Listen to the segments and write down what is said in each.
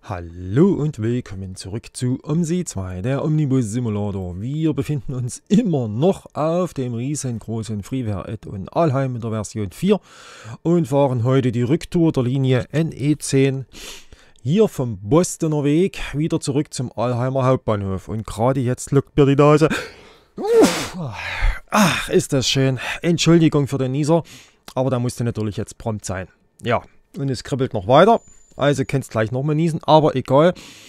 Hallo und willkommen zurück zu OMSI 2, der Omnibus Simulator. Wir befinden uns immer noch auf dem riesengroßen Freeware Add-on Alheim mit der Version 4 und fahren heute die Rücktour der Linie NE10 hier vom Bostoner Weg wieder zurück zum Alheimer Hauptbahnhof. Und gerade jetzt lockt mir die Nase. Ach, ist das schön. Entschuldigung für den Nieser, aber der musste natürlich jetzt prompt sein. Ja, und es kribbelt noch weiter. Also könnt gleich nochmal niesen, aber egal.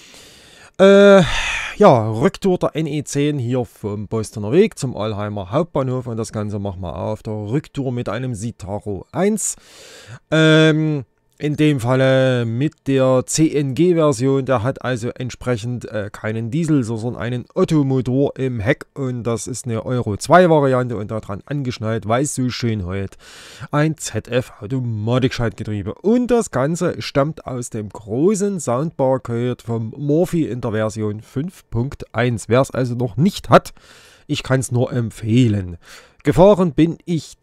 Ja, Rücktour der NE10 hier vom Bostoner Weg zum Alheimer Hauptbahnhof. Und das Ganze machen wir auf der Rücktour mit einem Citaro 1. In dem Falle mit der CNG-Version. Der hat also entsprechend keinen Diesel, sondern einen Ottomotor im Heck. Und das ist eine Euro 2 Variante und daran angeschnallt, weil es so schön heult, ein ZF-Automatikschaltgetriebe. Und das Ganze stammt aus dem großen Soundbar-Kit vom Morphy in der Version 5.1. Wer es also noch nicht hat, ich kann es nur empfehlen. Gefahren bin ich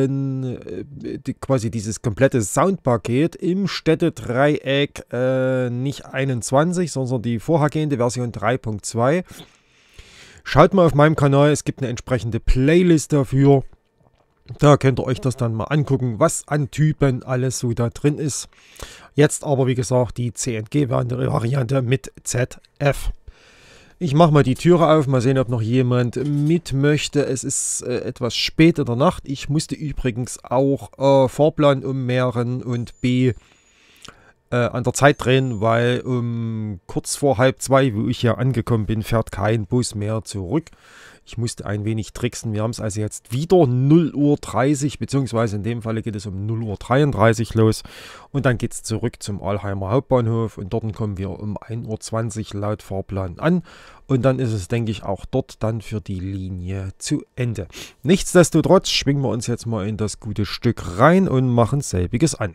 quasi dieses komplette Soundpaket im Städtedreieck, nicht 21, sondern die vorhergehende Version 3.2. Schaut mal auf meinem Kanal, es gibt eine entsprechende Playlist dafür. Da könnt ihr euch das dann mal angucken, was an Typen alles so da drin ist. Jetzt aber, wie gesagt, die CNG-Variante mit ZF. Ich mache mal die Türe auf, mal sehen, ob noch jemand mit möchte. Es ist etwas spät in der Nacht. Ich musste übrigens auch Fahrplan ummehren und B an der Zeit drehen, weil kurz vor 1:30, wo ich hier angekommen bin, fährt kein Bus mehr zurück. Ich musste ein wenig tricksen. Wir haben es also jetzt wieder 0:30 Uhr, beziehungsweise in dem Falle geht es um 0:33 Uhr los. Und dann geht es zurück zum Alheimer Hauptbahnhof und dort kommen wir um 1:20 Uhr laut Fahrplan an. Und dann ist es, denke ich, auch dort dann für die Linie zu Ende. Nichtsdestotrotz schwingen wir uns jetzt mal in das gute Stück rein und machen selbiges an.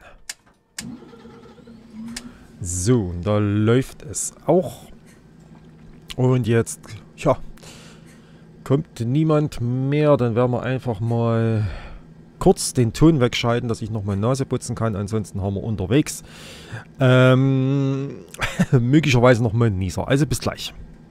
So, da läuft es auch. Und jetzt, ja, kommt niemand mehr, dann werden wir einfach mal kurz den Ton wegschalten, dass ich nochmal Nase putzen kann. Ansonsten haben wir unterwegs möglicherweise nochmal einen Nieser. Also bis gleich.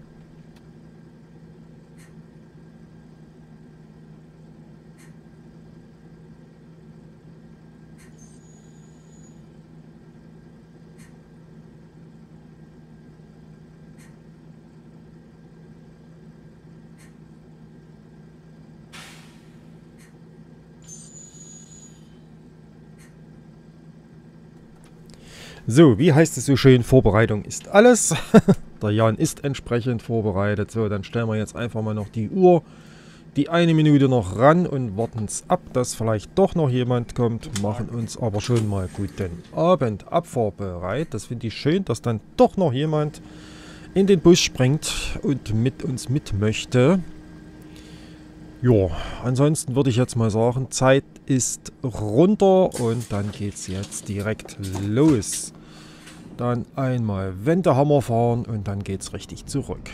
So, wie heißt es so schön, Vorbereitung ist alles. Der Jan ist entsprechend vorbereitet. So, dann stellen wir jetzt einfach mal noch die Uhr, die 1 Minute noch ran und warten es ab, dass vielleicht doch noch jemand kommt. Machen uns aber schon mal guten Abend abfahrbereit. Das finde ich schön, dass dann doch noch jemand in den Bus springt und mit uns mit möchte. Ja, ansonsten würde ich jetzt mal sagen, Zeit ist runter und dann geht es jetzt direkt los. Dann einmal Wendehammer fahren und dann geht es richtig zurück.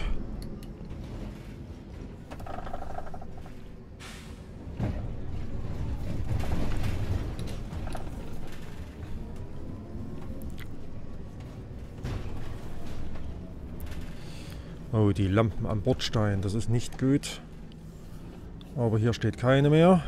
Oh, die Lampen am Bordstein, das ist nicht gut. Aber hier steht keine mehr.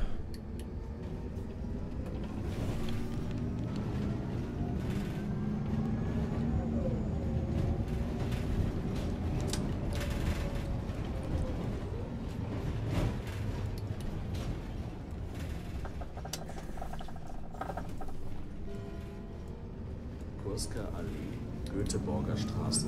Kursker Allee, Göteborger Straße.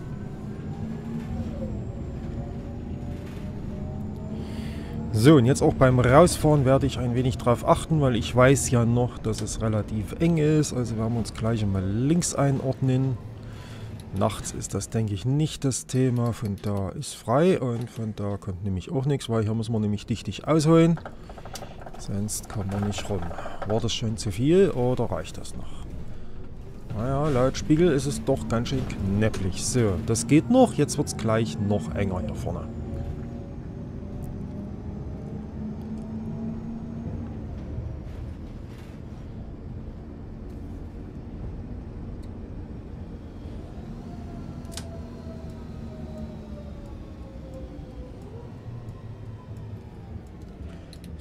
So, und jetzt auch beim Rausfahren werde ich ein wenig drauf achten, weil ich weiß ja noch, dass es relativ eng ist. Also werden wir uns gleich mal links einordnen. Nachts ist das, denke ich, nicht das Thema. Von da ist frei und von da kommt nämlich auch nichts, weil hier muss man nämlich dichtig ausholen. Sonst kommt man nicht rum. War das schon zu viel oder reicht das noch? Naja, laut Spiegel ist es doch ganz schön knäpplich. So, das geht noch. Jetzt wird es gleich noch enger hier vorne.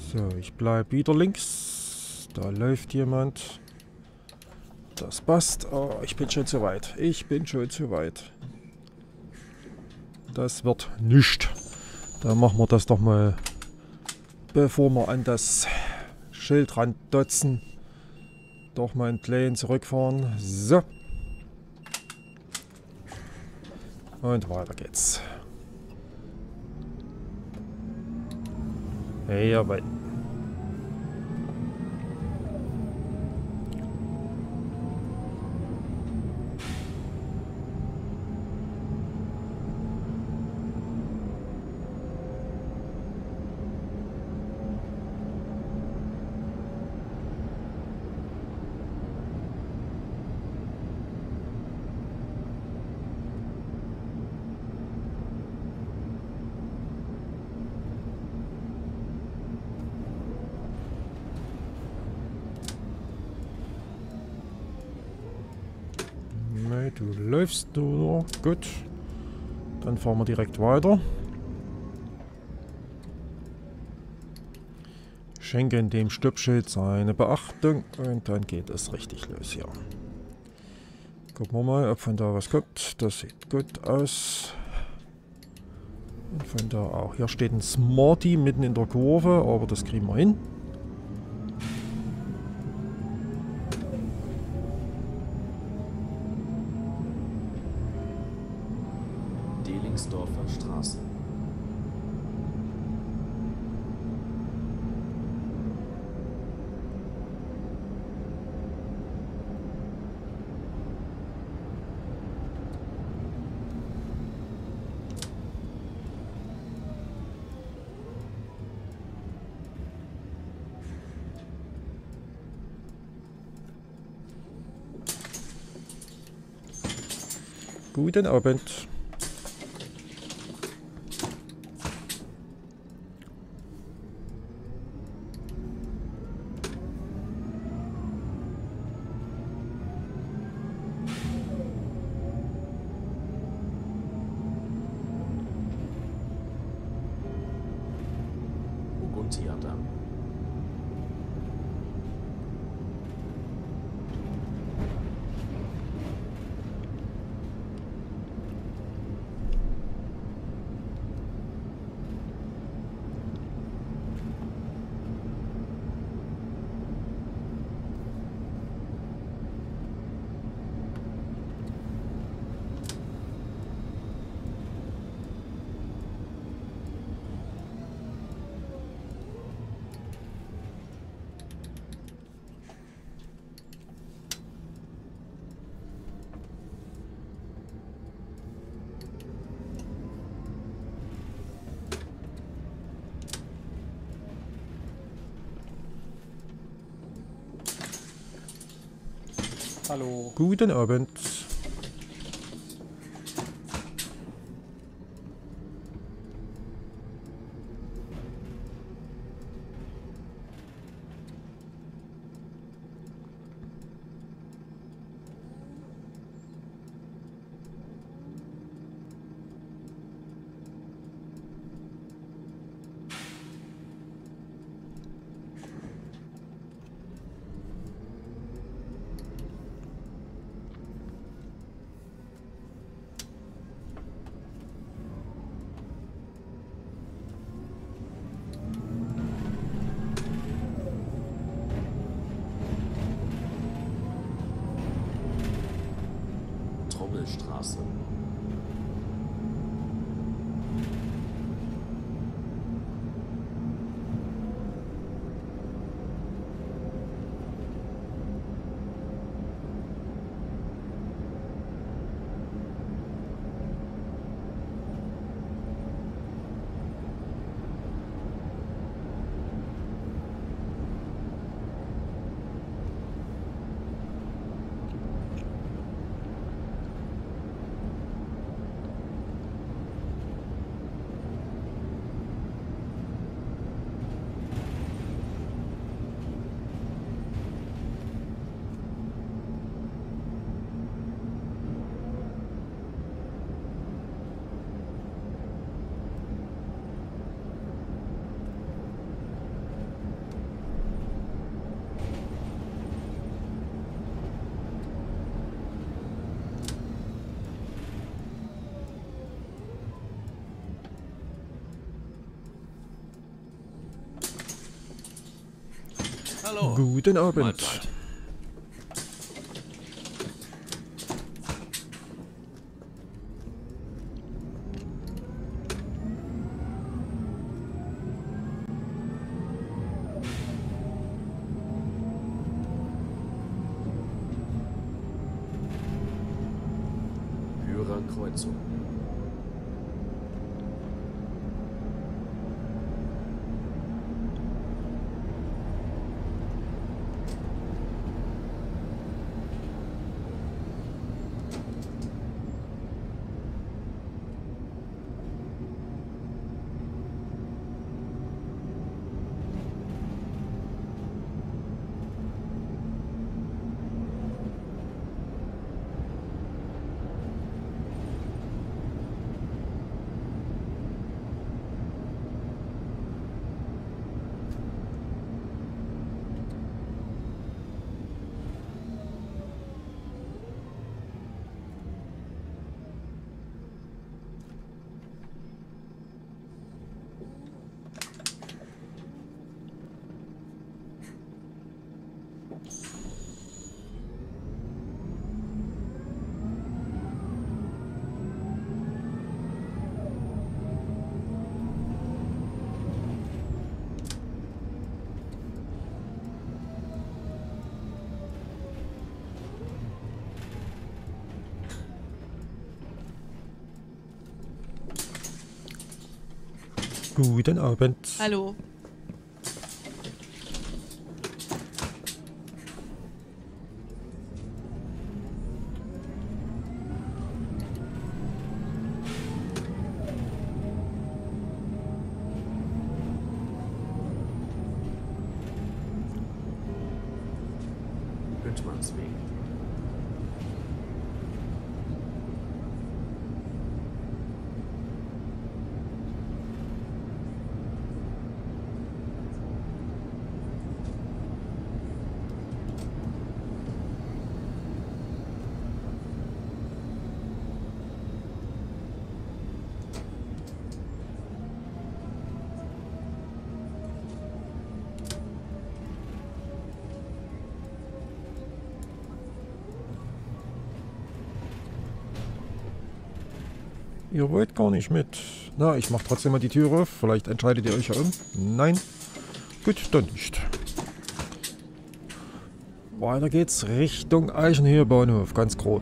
So, ich bleibe wieder links. Da läuft jemand. Das passt. Oh, ich bin schon zu weit. Ich bin schon zu weit. Das wird nichts. Dann machen wir das doch mal, bevor wir an das Schild randotzen. Doch mal ein klein zurückfahren. So. Und weiter geht's. Hey, jawohl. Nee, du läufst nur. Gut. Dann fahren wir direkt weiter. Schenken dem Stoppschild seine Beachtung und dann geht es richtig los hier. Gucken wir mal, ob von da was kommt. Das sieht gut aus. Und von da auch. Hier steht ein Smarty mitten in der Kurve, aber das kriegen wir hin. Delingsdorfer Straße. Guten Abend. Oguntiadamm. Hallo. Guten Abend. Trobbelstraße. Hallo. Guten Abend. Mahlzeit. Hörer Kreuzung. Guten Abend. Hallo. Hüttmannsweg. Ihr wollt gar nicht mit. Na, ich mach trotzdem mal die Tür auf. Vielleicht entscheidet ihr euch ja um. Nein. Gut, dann nicht. Weiter geht's Richtung Eichenhöhe Bahnhof, ganz grob.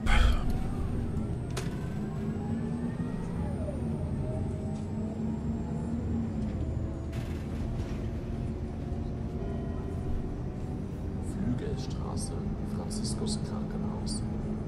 Flügelstraße. Franziskus Krankenhaus.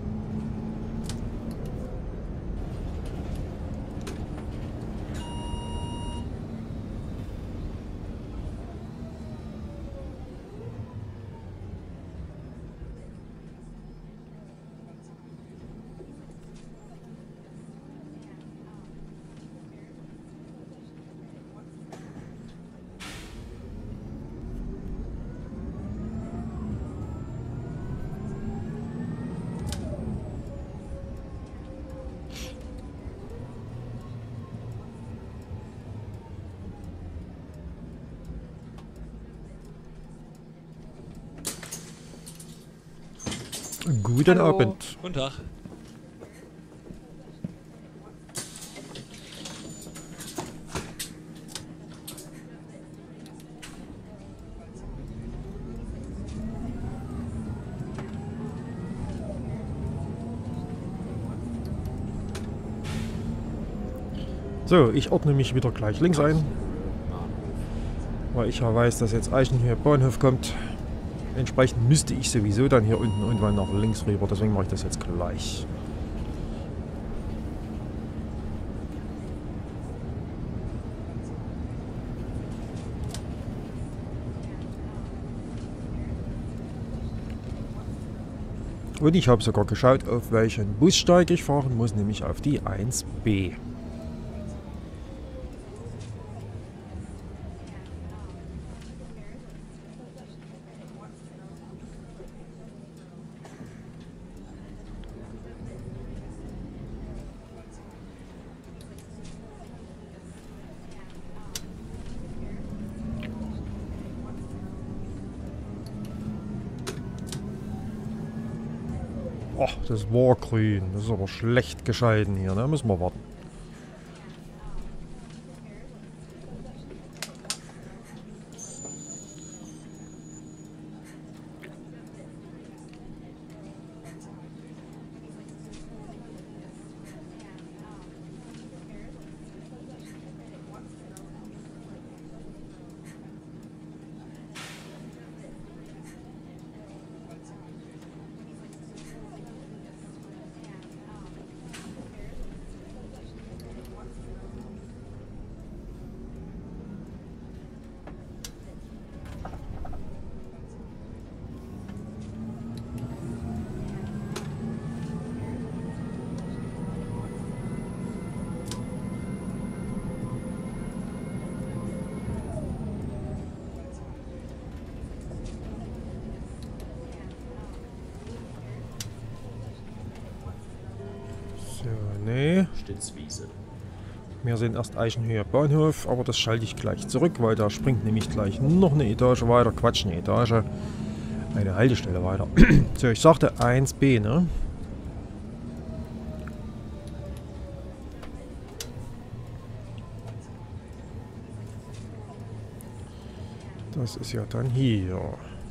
Guten Hallo. Abend. Guten Tag. So, ich ordne mich wieder gleich links ein, Bahnhof. weil ich ja weiß, dass jetzt Eichenhöhe Bahnhof kommt. Entsprechend müsste ich sowieso dann hier unten irgendwann nach links rüber, deswegen mache ich das jetzt gleich. Und ich habe sogar geschaut, auf welchen Bussteig ich fahren muss, nämlich auf die 1B. Ach, das war grün. Das ist aber schlecht gescheiden hier, ne? Müssen wir warten. So, nee. Stitzwiese. Wir sehen erst Eichenhöhe Bahnhof, aber das schalte ich gleich zurück, weil da springt nämlich gleich noch eine Etage weiter. Quatsch, eine Etage. Eine Haltestelle weiter. So, ich sagte 1b, ne? Das ist ja dann hier.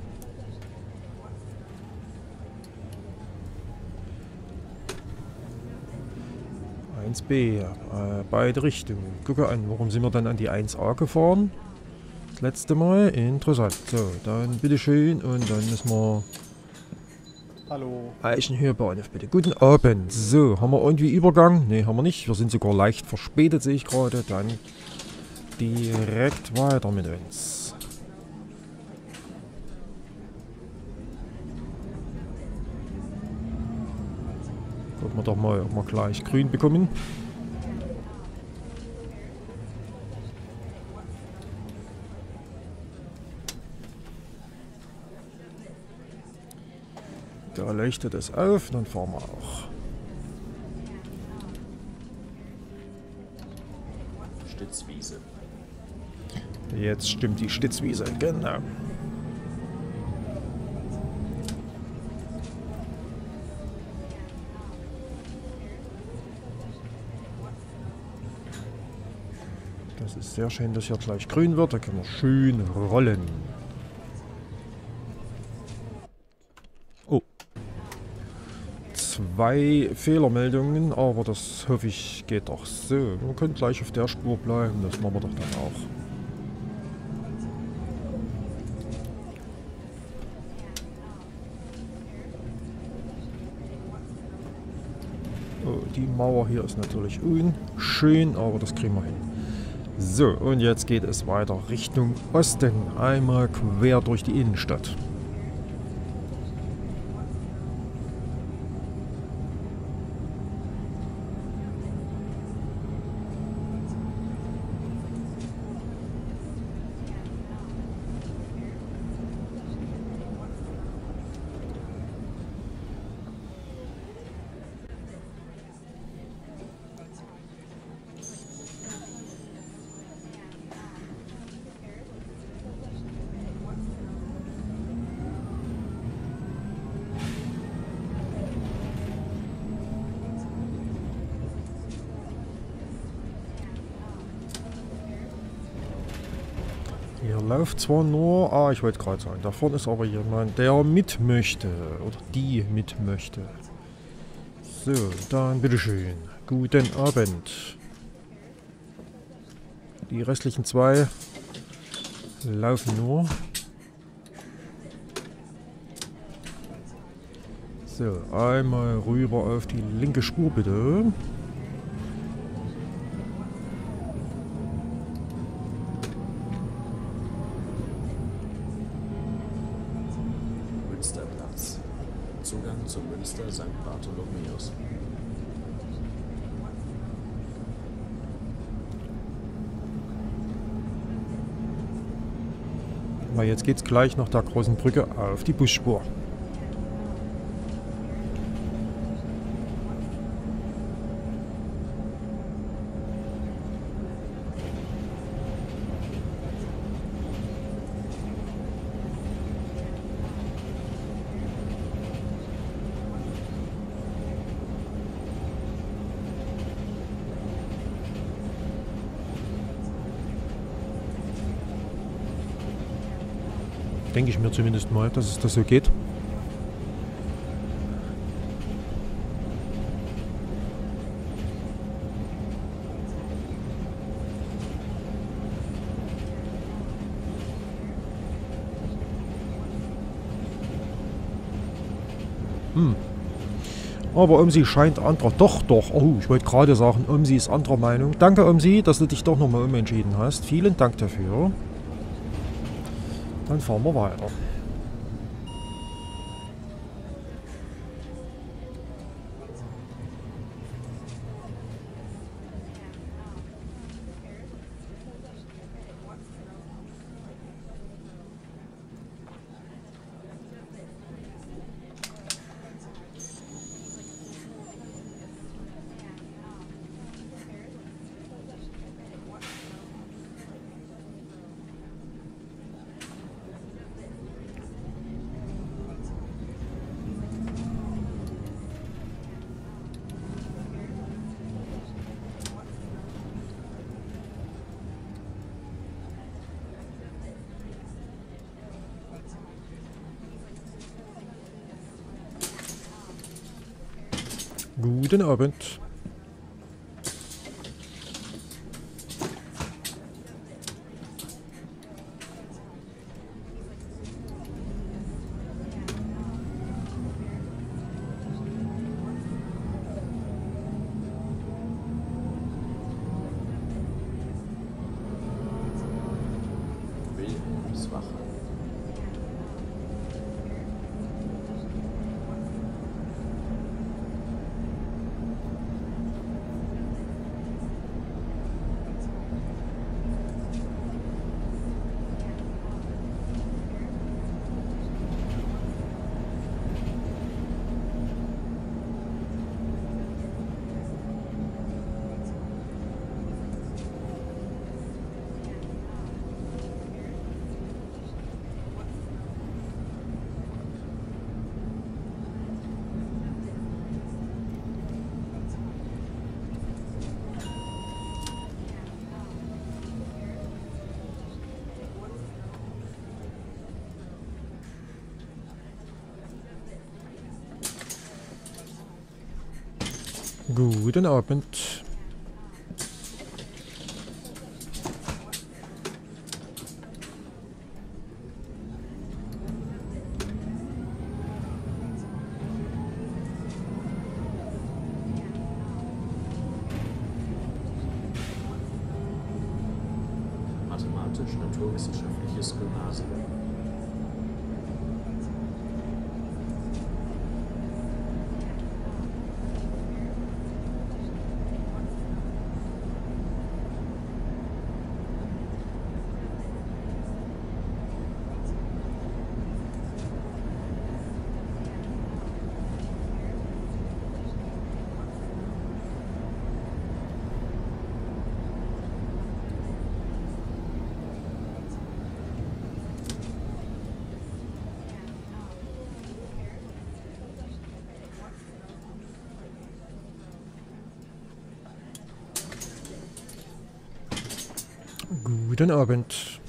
B, beide Richtungen. Gucke an, warum sind wir dann an die 1a gefahren? Das letzte Mal. Interessant. So, dann bitteschön und dann müssen wir... Hallo. Eichenhöhe Bahnhof, bitte. Guten Abend. So, haben wir irgendwie Übergang? Ne, haben wir nicht. Wir sind sogar leicht verspätet, sehe ich gerade. Dann direkt weiter mit uns. Gucken wir doch mal, ob wir gleich grün bekommen. Da leuchtet es auf, dann fahren wir auch. Stitzwiese. Jetzt stimmt die Stitzwiese, genau. Das ist sehr schön, dass hier gleich grün wird. Da können wir schön rollen. Oh. 2 Fehlermeldungen, aber das hoffe ich geht doch so. Wir können gleich auf der Spur bleiben. Das machen wir doch dann auch. Oh, die Mauer hier ist natürlich unschön, aber das kriegen wir hin. So, und jetzt geht es weiter Richtung Osten, einmal quer durch die Innenstadt. Hier läuft zwar nur... Ah, ich wollte gerade sagen, da vorne ist aber jemand, der mit möchte. Oder die mit möchte. So, dann bitteschön. Guten Abend. Die restlichen 2 laufen nur. So, einmal rüber auf die linke Spur bitte. Münsterplatz. Zugang zum Münster St. Bartholomäus. Weil jetzt geht's gleich nach der großen Brücke auf die Busspur. denke ich mir zumindest mal, dass es das so geht. Aber Omsi scheint anderer... Doch. Oh, ich wollte gerade sagen, Omsi ist anderer Meinung. Danke, Omsi, dass du dich doch nochmal umentschieden hast. Vielen Dank dafür. Dann fahren wir weiter. Guten Abend. Wilhelmswache. Guten Abend. Mathematisch-naturwissenschaftliches Gymnasium. Guten Abend.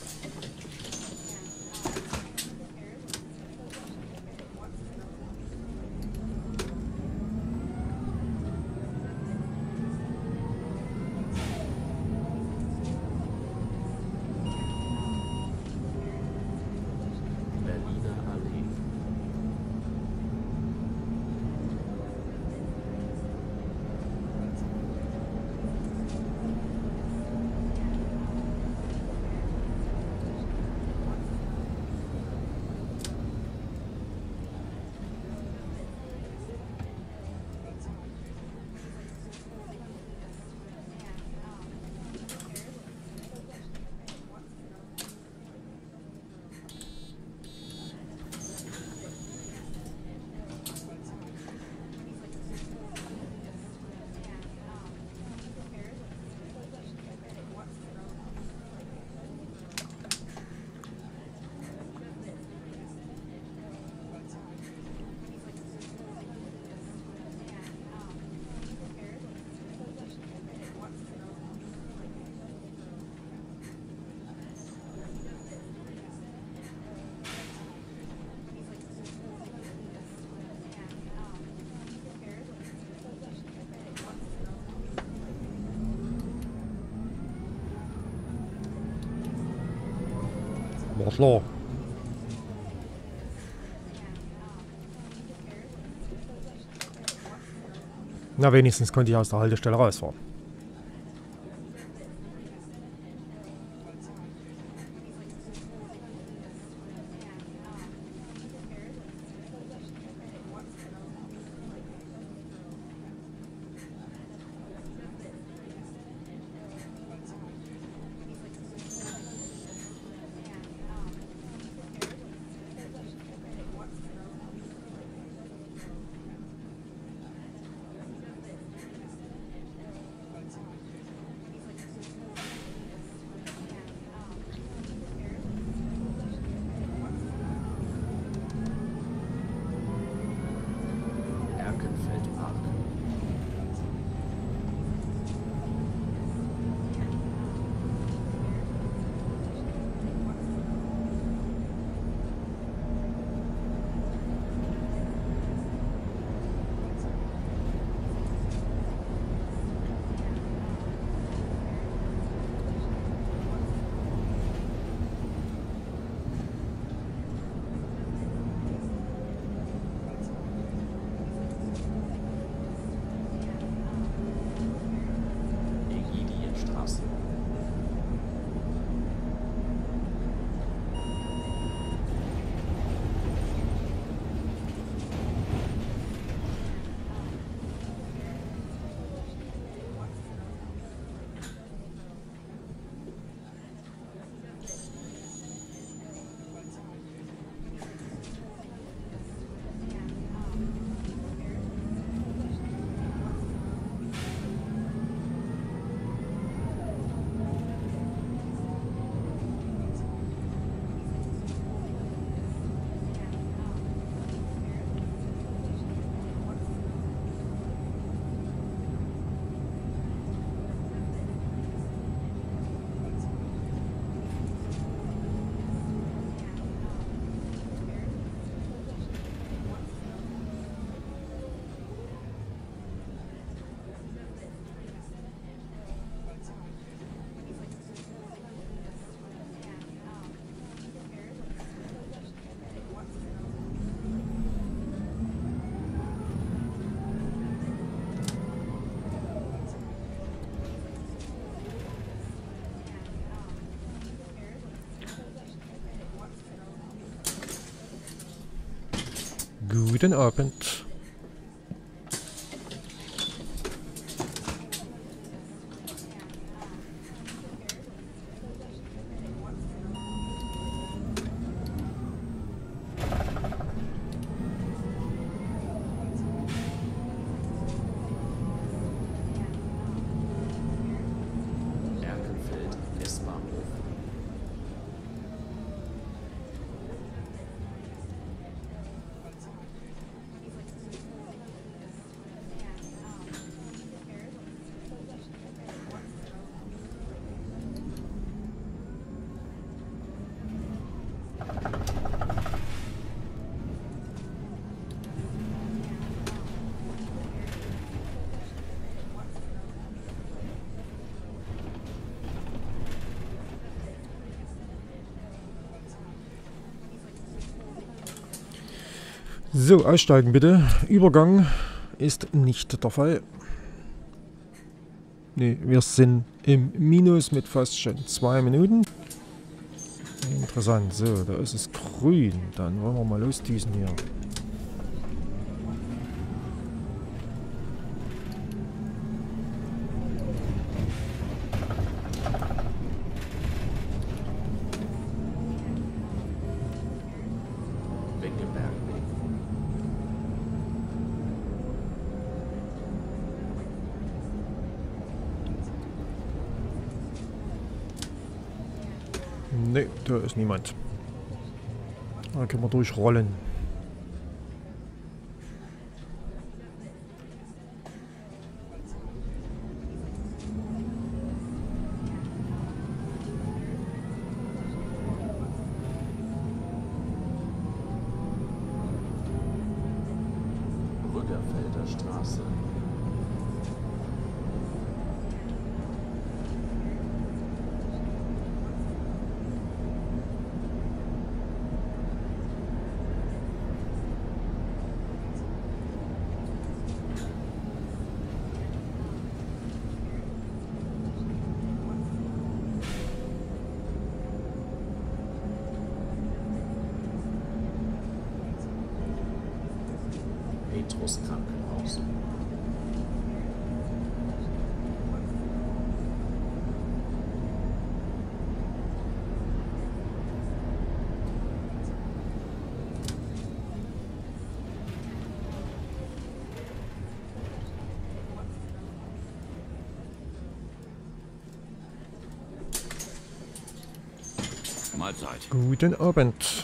Berliner Allee. War klar. Na, wenigstens konnte ich aus der Haltestelle rausfahren. Erkenfeldpark. Egidienstraße. Guten Abend. Erkenfeld Westbahnhof. So, aussteigen bitte. Übergang ist nicht der Fall. Ne, wir sind im Minus mit fast schon 2 Minuten. Interessant. So, da ist es grün. Dann wollen wir mal losdüsen hier. Wengebergweg. Ne, da ist niemand. Da können wir durchrollen. Rüggerfelder Straße. Brustkrankenhaus. Mahlzeit. Guten Abend.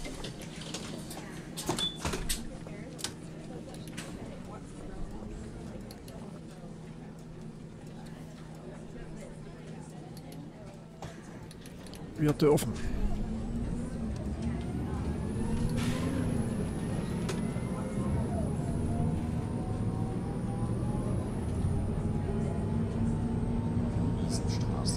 Wir dürfen. Wiesenstraße.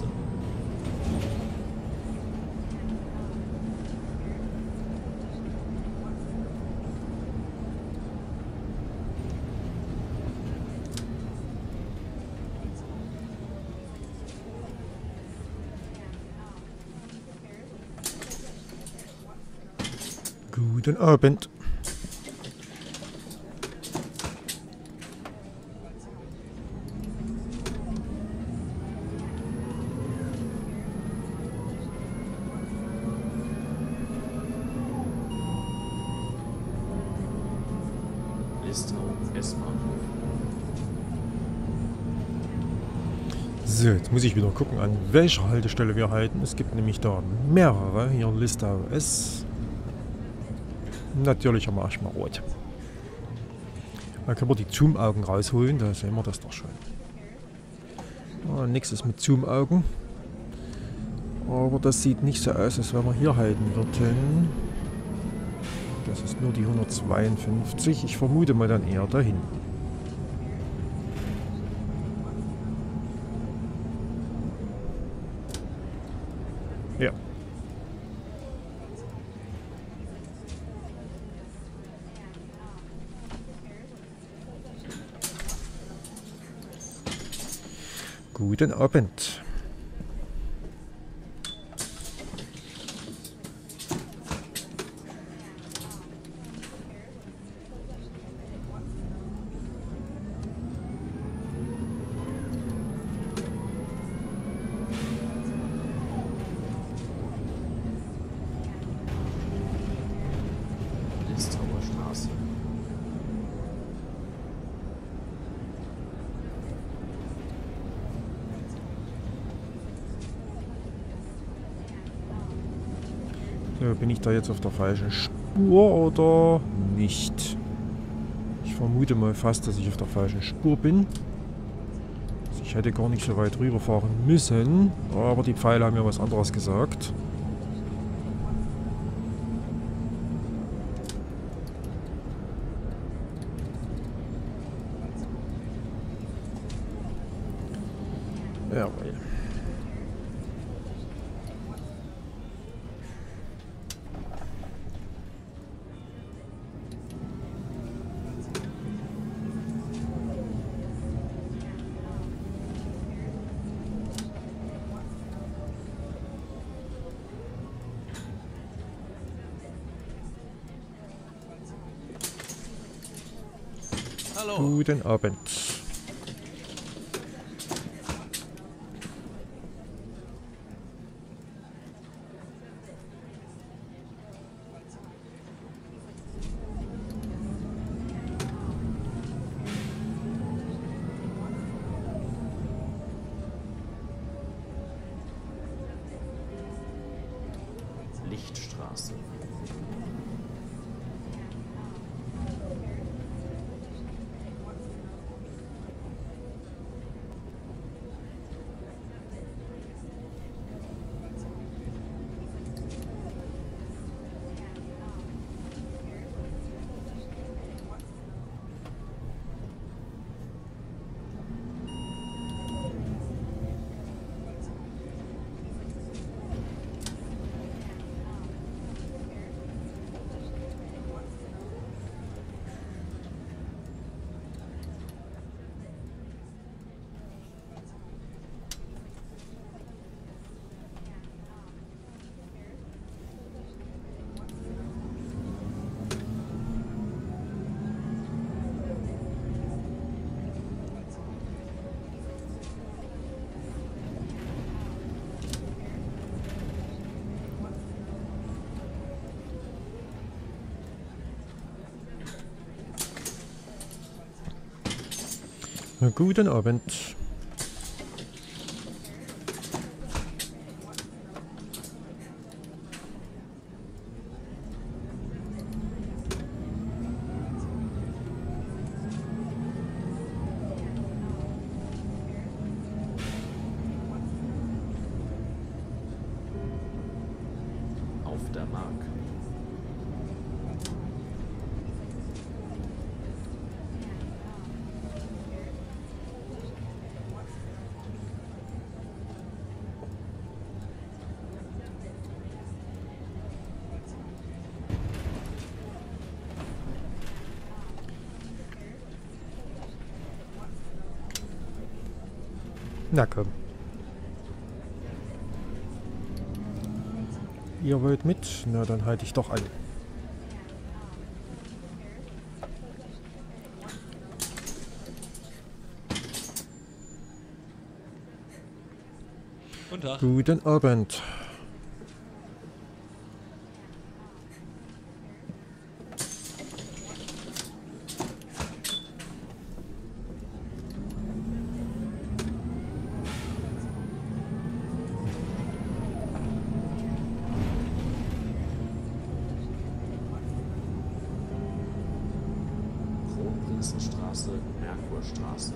Guten Abend. Listau S-Bahnhof. So, jetzt muss ich wieder gucken, an welcher Haltestelle wir halten. Es gibt nämlich da mehrere. Hier in Listau S. Natürlich haben wir erstmal rot. Da können wir die Zoom-Augen rausholen, da sehen wir das doch schon. Ah, nix ist mit Zoom-Augen. Aber das sieht nicht so aus, als wenn wir hier halten würden. Das ist nur die 152. Ich vermute mal dann eher dahin. Ja. Guten Abend. Listauer Straße. So, bin ich da jetzt auf der falschen Spur oder nicht? Ich vermute mal fast, dass ich auf der falschen Spur bin. Also ich hätte gar nicht so weit rüberfahren müssen, aber die Pfeile haben mir was anderes gesagt. Jawohl. Hallo. Guten Abend. Lichtstraße. Guten Abend. Auf der Mark. Na komm. Ihr wollt mit? Na, dann halte ich doch an. Guten Tag. Guten Abend. Kronprinzenstraße, Merkurstraße.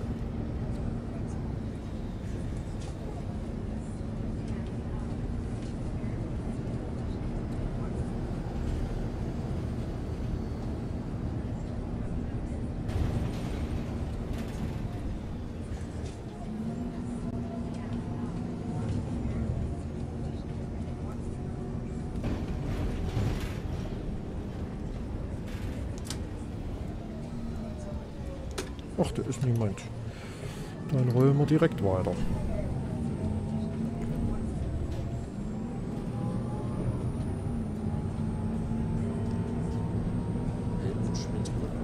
Ach, da ist niemand. Dann rollen wir direkt weiter. Helmut Schmidt Brücke.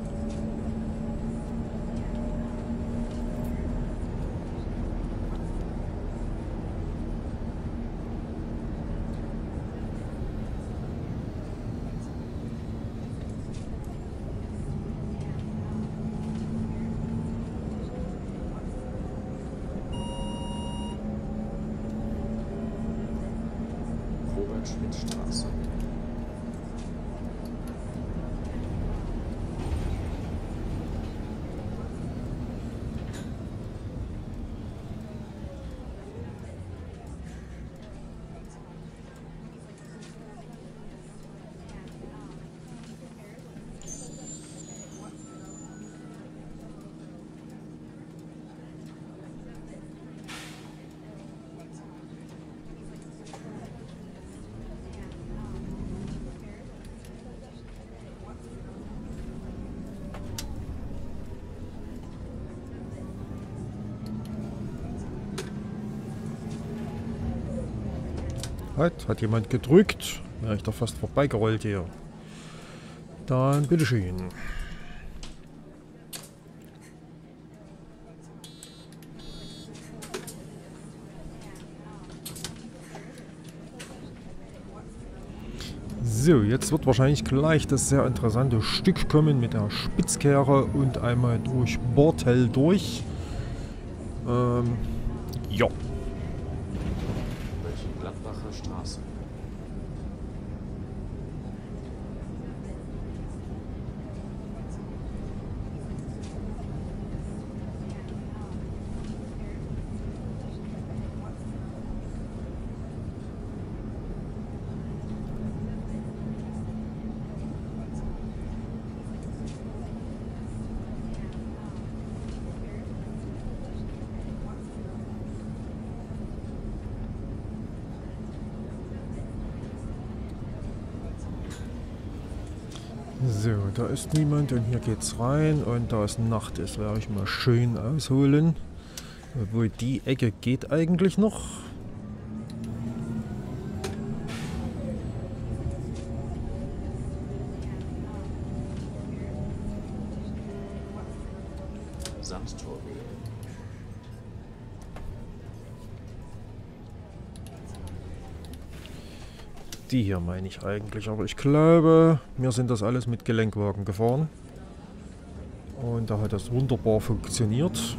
Robert-Schmidt-Straße. Hat jemand gedrückt? Wäre ich doch fast vorbeigerollt hier. Dann bitteschön. So, jetzt wird wahrscheinlich gleich das sehr interessante Stück kommen mit der Spitzkehre und einmal durch Bortel durch. Ja. Mönchengladbacher Straße. So, da ist niemand und hier geht's rein und da es Nacht ist, werde ich mal schön ausholen. Obwohl die Ecke geht eigentlich noch. Sandtorweg. Die hier meine ich eigentlich, aber ich glaube, wir sind das alles mit Gelenkwagen gefahren. Und da hat das wunderbar funktioniert.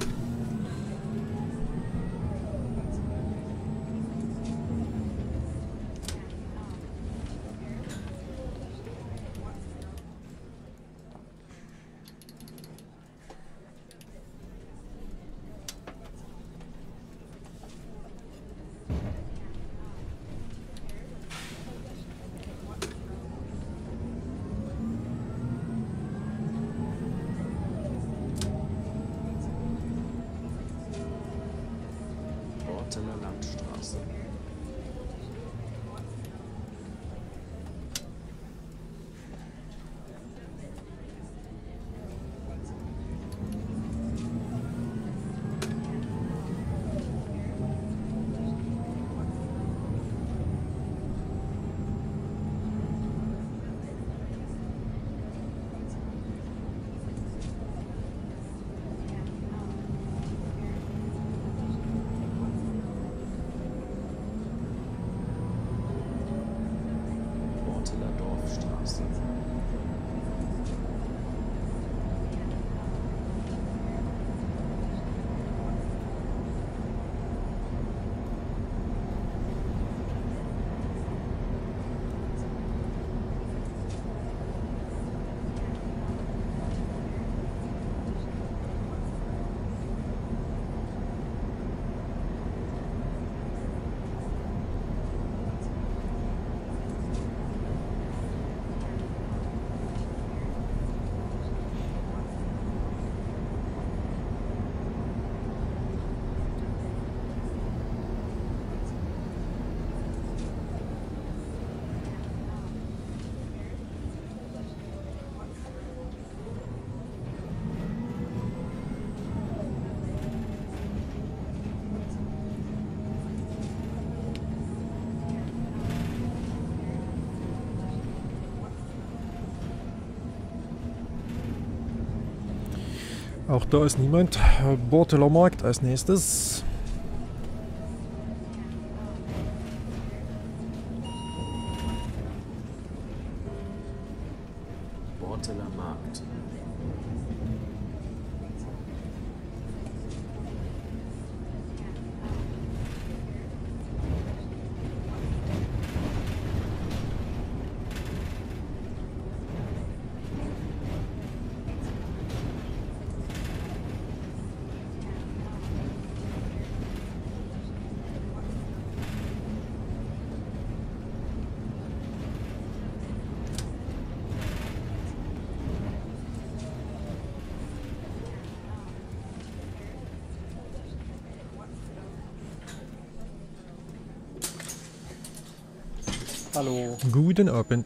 Borteler Landstraße. Borteler Dorfstraße. Auch da ist niemand. Borteler Markt als nächstes. Borteler Markt. Hallo. Guten Abend.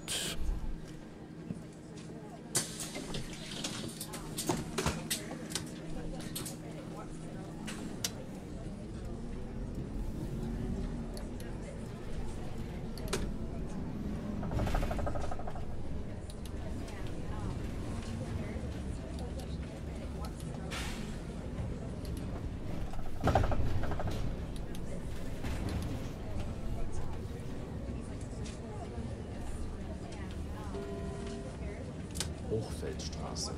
Hochfeldstraße.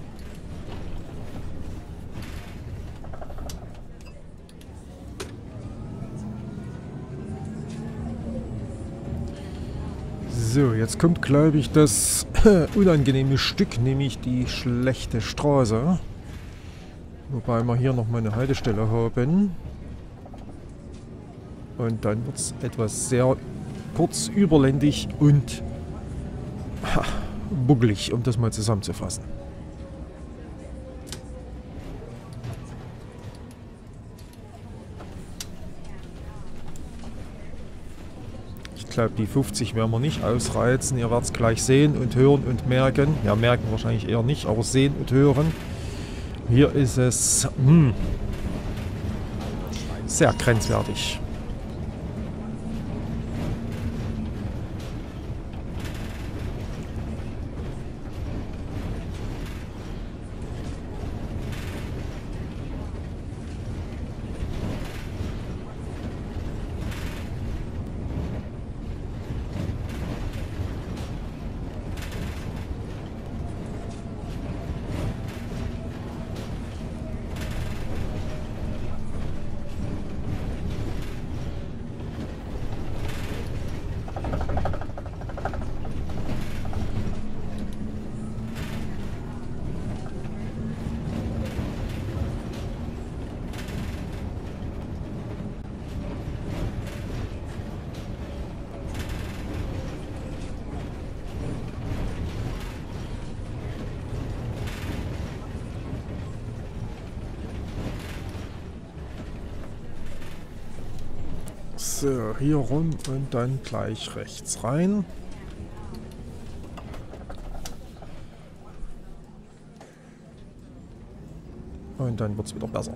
So, jetzt kommt, glaube ich, das unangenehme Stück, nämlich die schlechte Straße. Wobei wir hier nochmal eine Haltestelle haben. Und dann wird es etwas sehr kurz überländig und buckelig, um das mal zusammenzufassen. Ich glaube, die 50 werden wir nicht ausreizen. Ihr werdet es gleich sehen und hören und merken. Ja, merken wahrscheinlich eher nicht, aber sehen und hören. Hier ist es sehr grenzwertig. So, hier rum und dann gleich rechts rein. Und dann wird es wieder besser.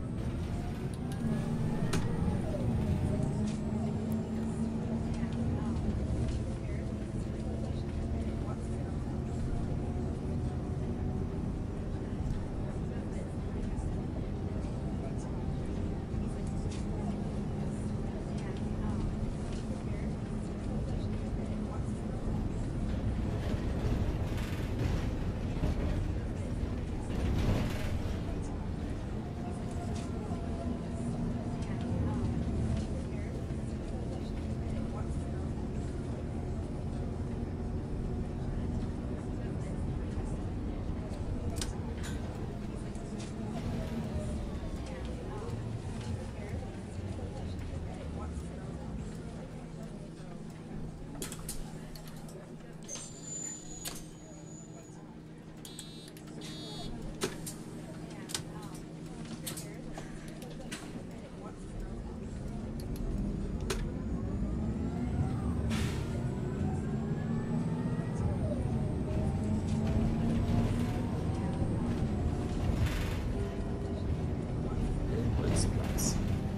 Holzplatz.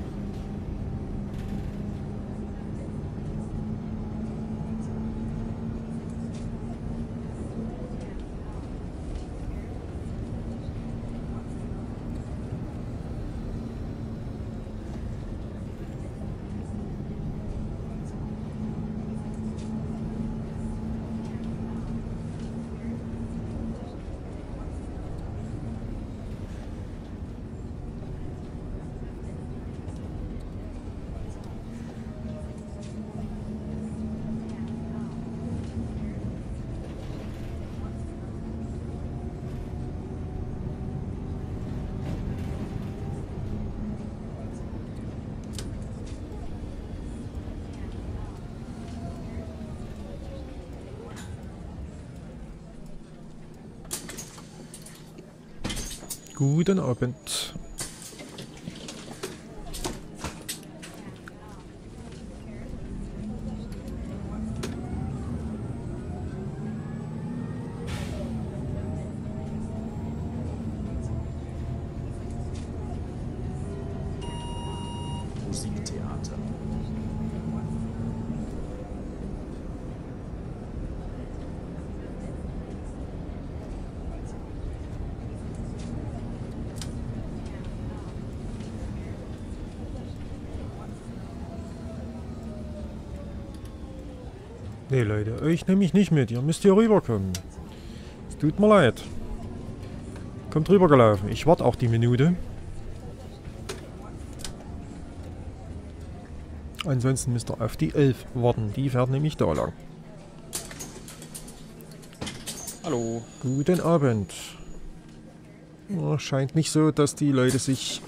Guten Abend. Musiktheater. Nee, Leute, euch nehme ich nicht mit. Ihr müsst hier rüberkommen. Es tut mir leid. Kommt rübergelaufen. Ich warte auch die Minute. Ansonsten müsst ihr auf die 11 warten. Die fährt nämlich da lang. Hallo. Guten Abend. Ja, scheint nicht so, dass die Leute sich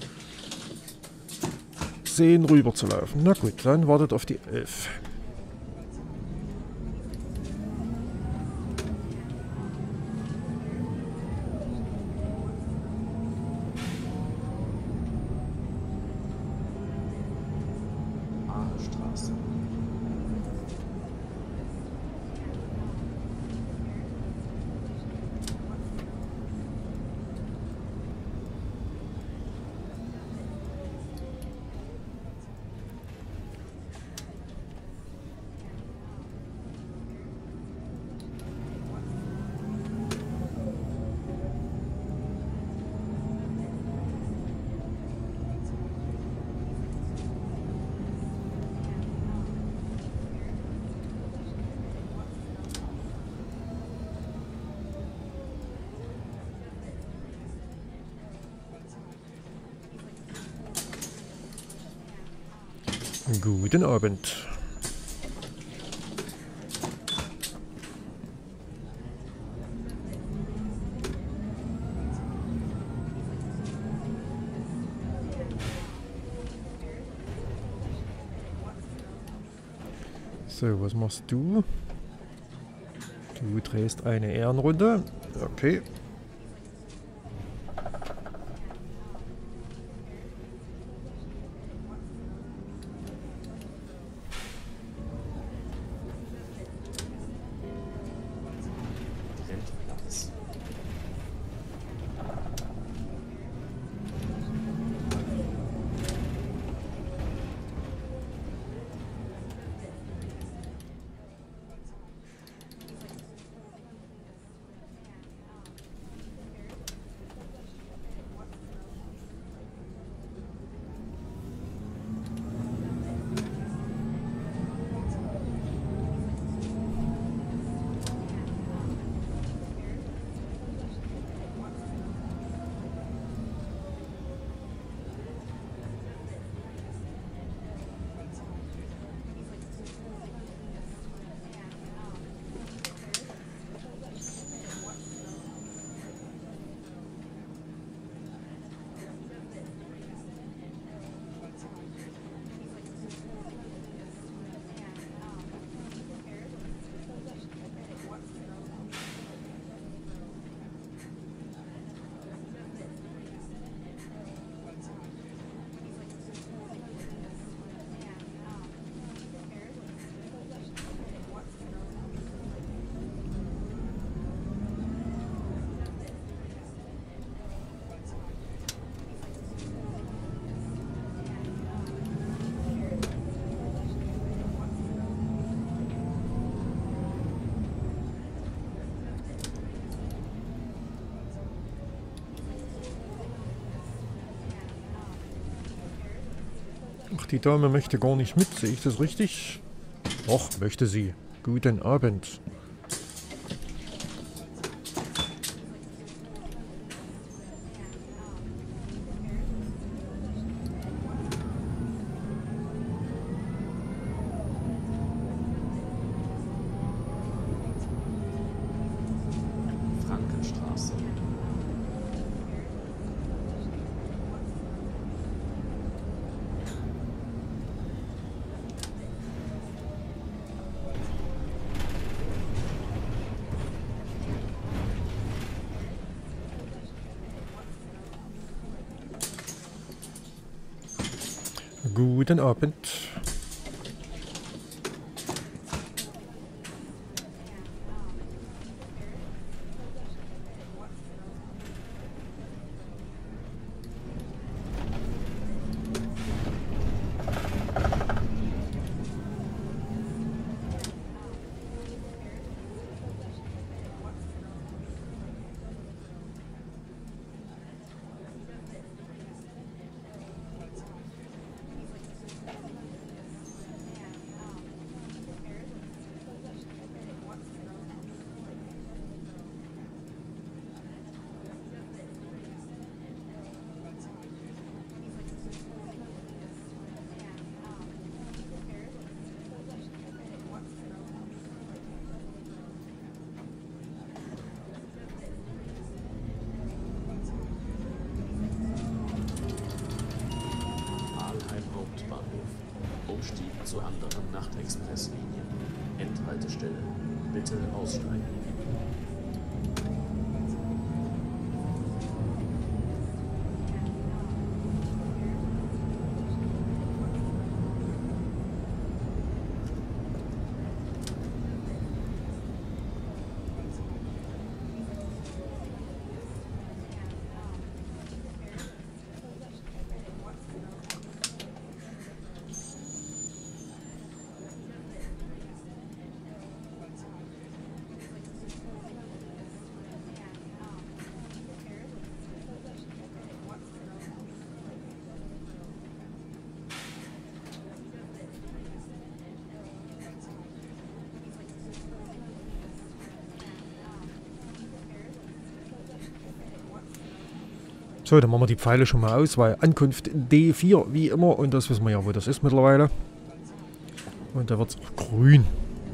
sehen, rüber zu laufen. Na gut, dann wartet auf die 11. Straße. Guten Abend. So, was machst du? Du drehst eine Ehrenrunde. Okay. Ach, die Dame möchte gar nicht mit, sehe ich das richtig? Doch, möchte sie. Guten Abend. Frankenstraße. Guten Abend. Hauptbahnhof. Umstieg zu anderen Nachtexpresslinien. Endhaltestelle. Bitte aussteigen. So, dann machen wir die Pfeile schon mal aus, weil Ankunft D4 wie immer, und das wissen wir ja, wo das ist mittlerweile. Und da wird es auch grün.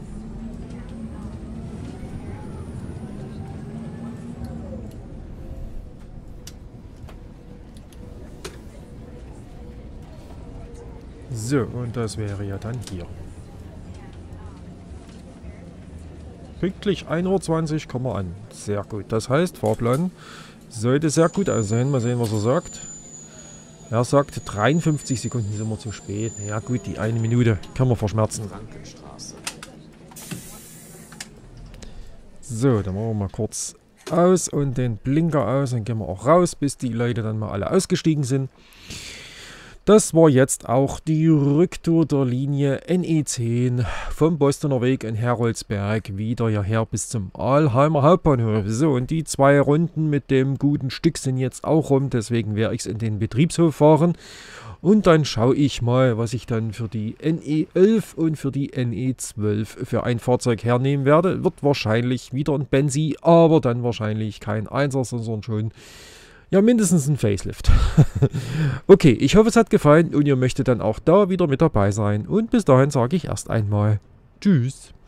So, und das wäre ja dann hier. Pünktlich 1:20 Uhr kommen wir an. Sehr gut. Das heißt, Fahrplan sollte sehr gut aussehen. Mal sehen, was er sagt. Er sagt, 53 Sekunden sind wir zu spät. Ja gut, die eine Minute können wir verschmerzen. Frankenstraße. So, dann machen wir mal kurz aus und den Blinker aus. Dann gehen wir auch raus, bis die Leute dann mal alle ausgestiegen sind. Das war jetzt auch die Rücktour der Linie NE10 vom Bostoner Weg in Heroldsberg wieder hierher bis zum Alheimer Hauptbahnhof. So, und die 2 Runden mit dem guten Stück sind jetzt auch rum, deswegen werde ich es in den Betriebshof fahren. Und dann schaue ich mal, was ich dann für die NE11 und für die NE12 für ein Fahrzeug hernehmen werde. Wird wahrscheinlich wieder ein Benzi, aber dann wahrscheinlich kein 1er, sondern schon... ja, mindestens ein Facelift. Okay, ich hoffe, es hat gefallen und ihr möchtet dann auch da wieder mit dabei sein. Und bis dahin sage ich erst einmal Tschüss.